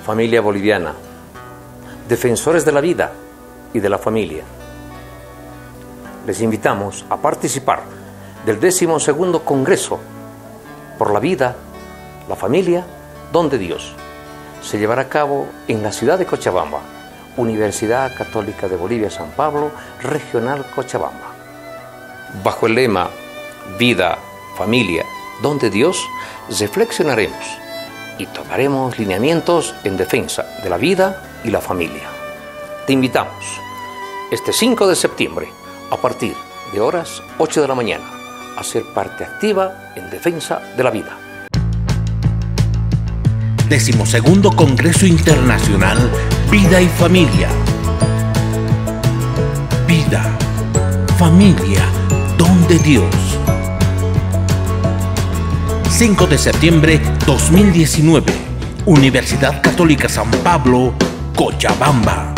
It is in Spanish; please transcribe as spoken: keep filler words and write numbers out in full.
familia boliviana, defensores de la vida y de la familia. Les invitamos a participar del décimo segundo Congreso por la Vida, la Familia, Don de Dios. Se llevará a cabo en la ciudad de Cochabamba, Universidad Católica de Bolivia San Pablo, Regional Cochabamba. Bajo el lema Vida, Familia, Don de Dios, reflexionaremos y tomaremos lineamientos en defensa de la vida y la familia. Te invitamos este cinco de septiembre a partir de horas ocho de la mañana a ser parte activa en defensa de la vida. Decimosegundo Congreso Internacional Vida y Familia. Vida, familia, don de Dios. cinco de septiembre dos mil diecinueve, Universidad Católica San Pablo, Cochabamba.